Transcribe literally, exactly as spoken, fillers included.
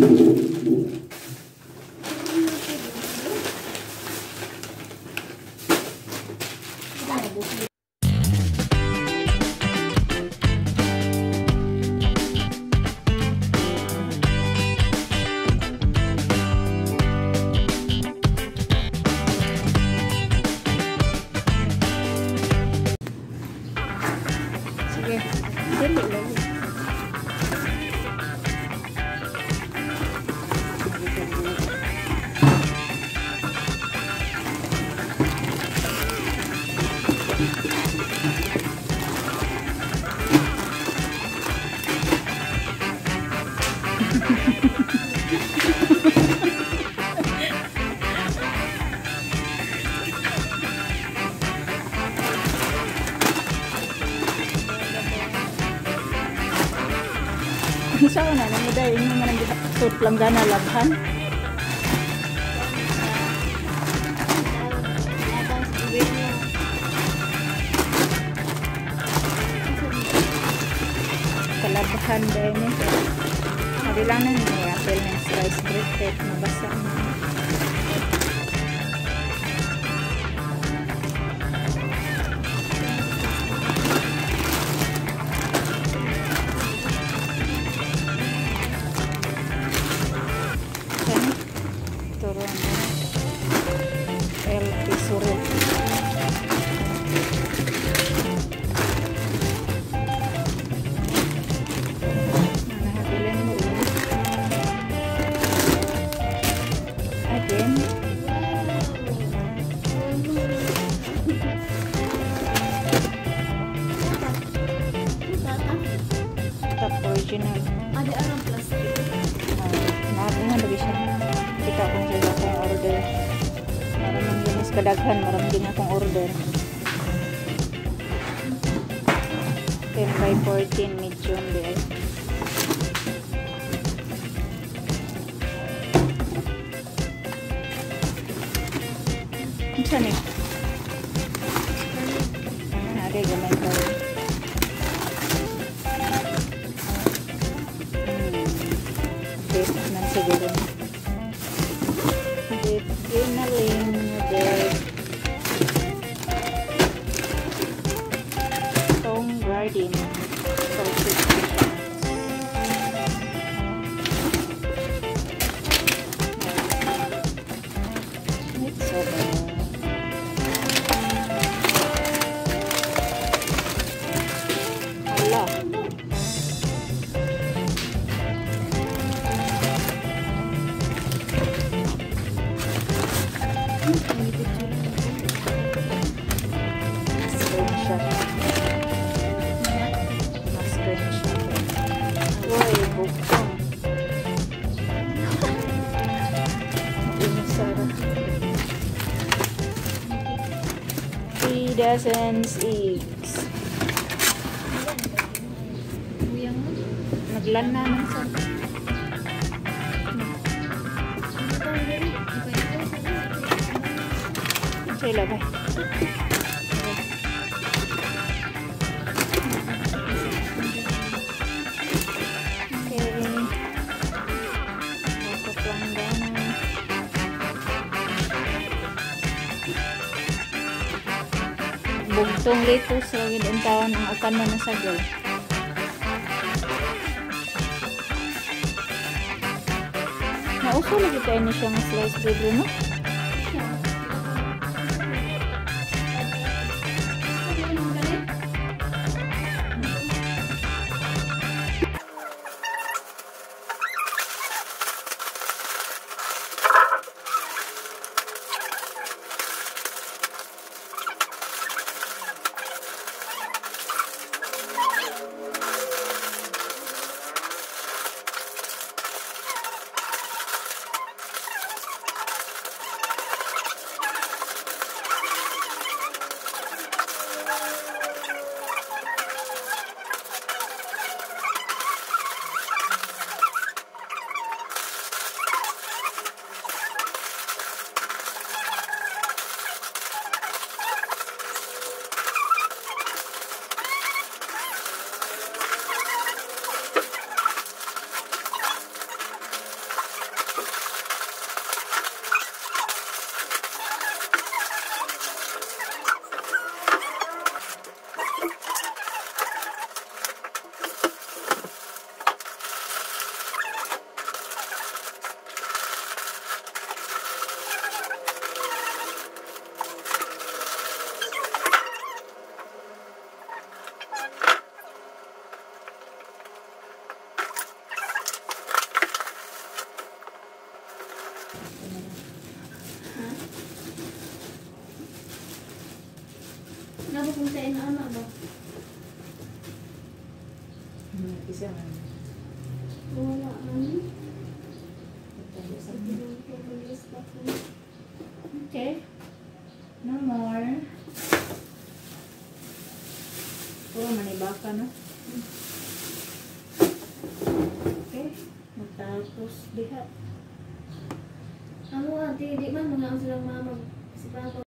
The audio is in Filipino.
Isa ko na, naman dahil yung mga nagsuot lang gana labhan. Kalabhan dahil nito. Hari lang na niya, apel ng slice bread, kahit mabasa na. Original. Ada orang plastik. Mahal nga lagi siya. Kita kung siya akong order. Maraming ginis kadaghan, maraming din akong order. ten by fourteen medium there. Ano ni? Ada gamay ko. Siguro dip ginaling dip Tong Garden sausage it's over. Allah three dozen eggs. Naglan na naman sa sila ba? Bugtong lettuce lagi din taon ang akan na nasagol. Nauso lagi tayo ni siyang slice bread, no? Nabukong sa ina-anak ba? Hmm, isa man. Wala man. Tayo sa- Okay. Okay. No more. Puro manibaka na. Okay. Matapos diha. Ano ate, di man mga ang silang mamag. Si Papa